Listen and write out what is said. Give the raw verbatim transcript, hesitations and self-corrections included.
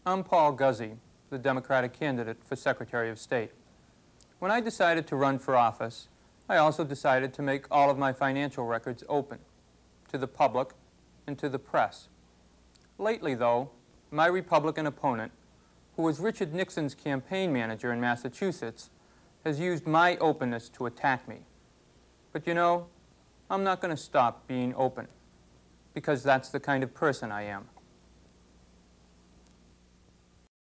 I'm Paul Guzzi, the Democratic candidate for Secretary of State. When I decided to run for office, I also decided to make all of my financial records open to the public and to the press. Lately, though, my Republican opponent, who was Richard Nixon's campaign manager in Massachusetts, has used my openness to attack me. But you know, I'm not going to stop being open, because that's the kind of person I am.